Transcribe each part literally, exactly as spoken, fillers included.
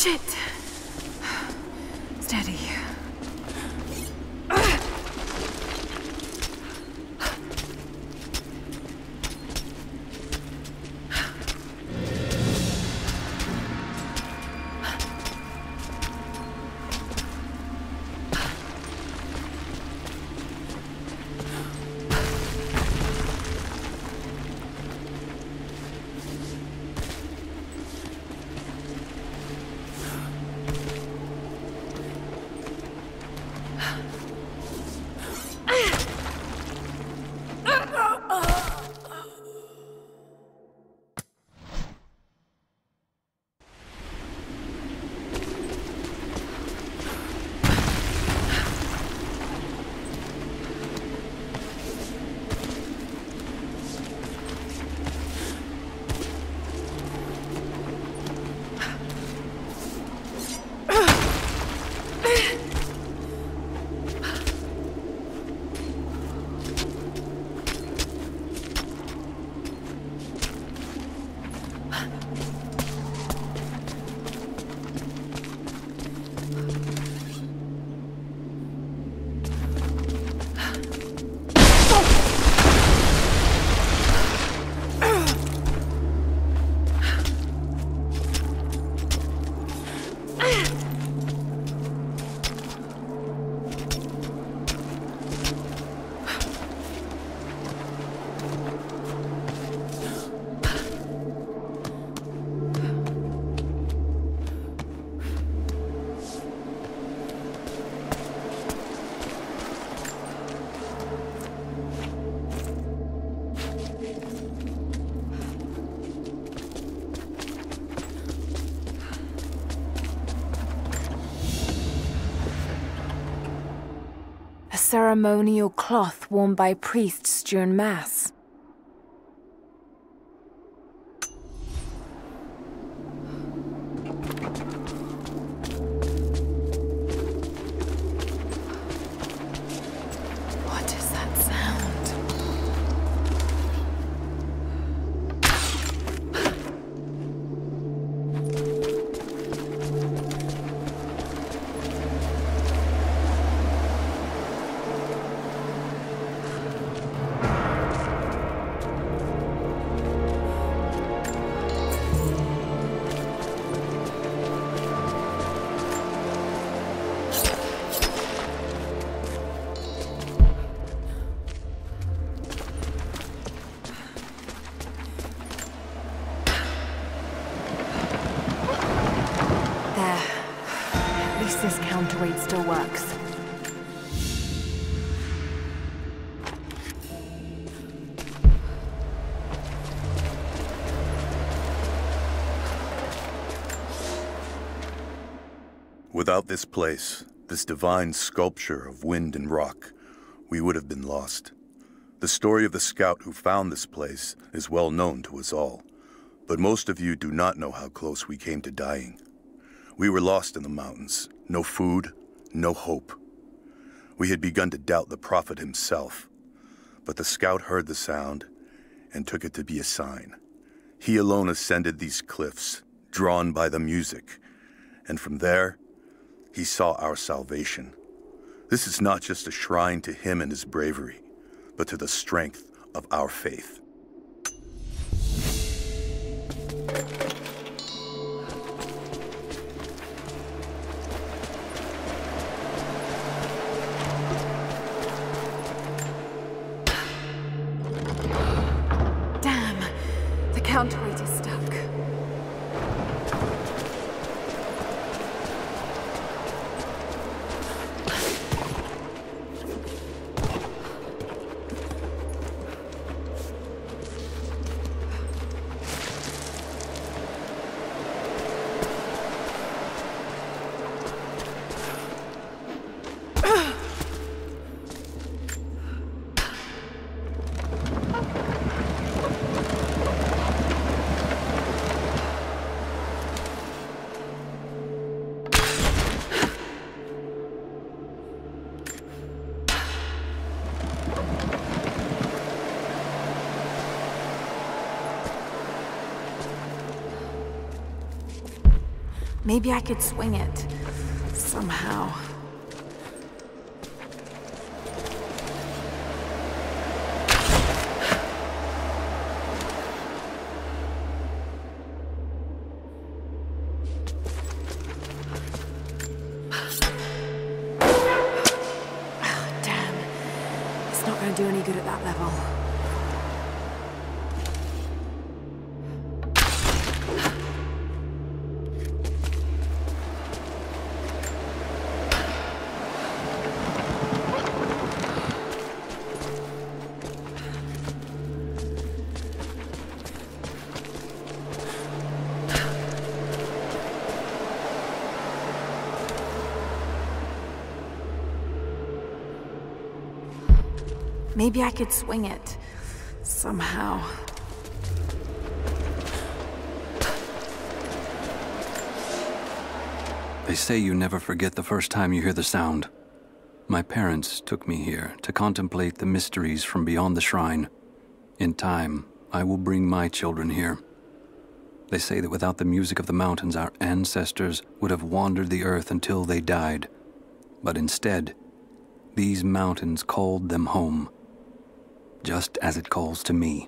Shit. Steady. Ceremonial cloth worn by priests during Mass. What is that sound? This counterweight still works. Without this place, this divine sculpture of wind and rock, we would have been lost. The story of the scout who found this place is well known to us all, but most of you do not know how close we came to dying. We were lost in the mountains. No food, no hope. We had begun to doubt the prophet himself, but the scout heard the sound and took it to be a sign. He alone ascended these cliffs, drawn by the music, and from there, he saw our salvation. This is not just a shrine to him and his bravery, but to the strength of our faith. Counterweight is stuck. Maybe I could swing it. Somehow. Don't do any good at that level. Maybe I could swing it. Somehow. They say you never forget the first time you hear the sound. My parents took me here to contemplate the mysteries from beyond the shrine. In time, I will bring my children here. They say that without the music of the mountains, our ancestors would have wandered the earth until they died. But instead, these mountains called them home. Just as it calls to me.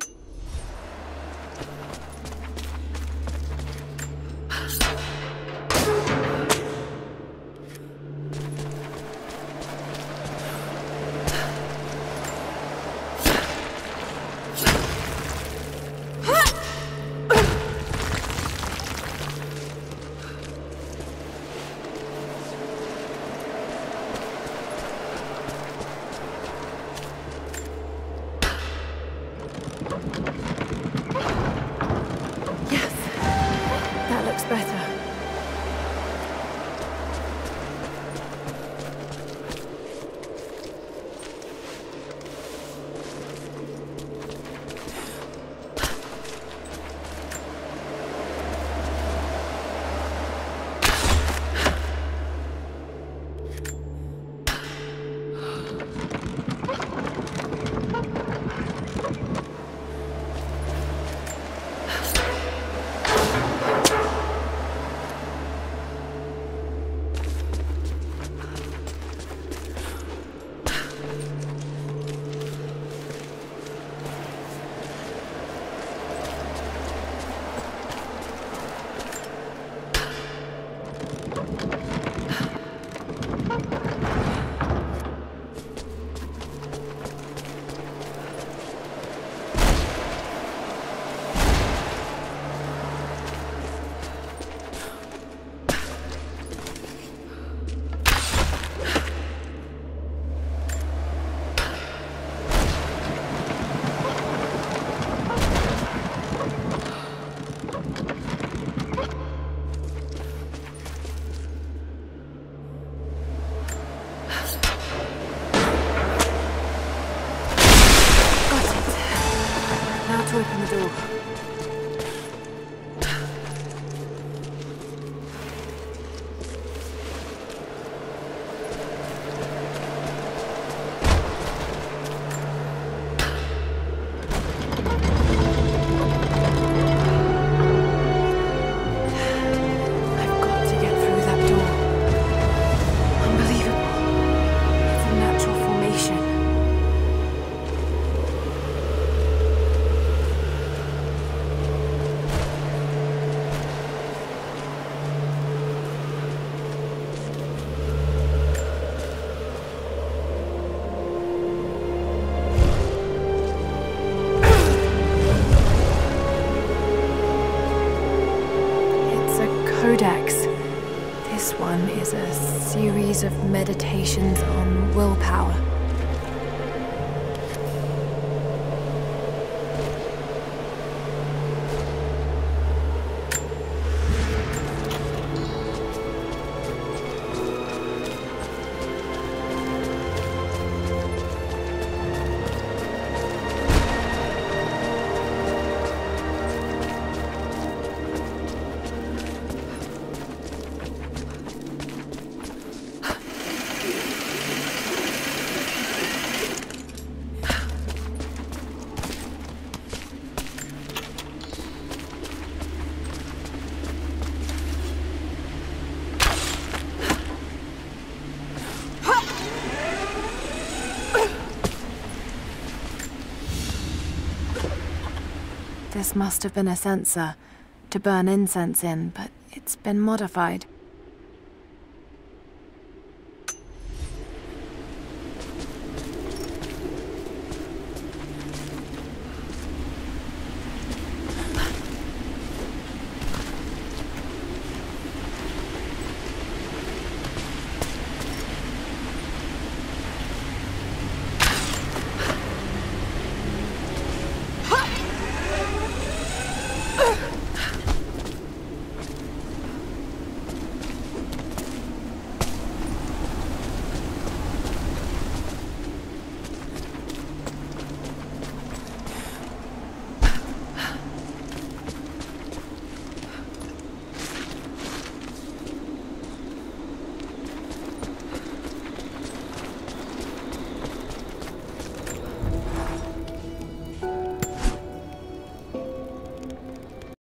Open the door. I've got to get through that door. Unbelievable. It's a natural formation. Codex. This one is a series of meditations on willpower. This must have been a censer to burn incense in, but it's been modified.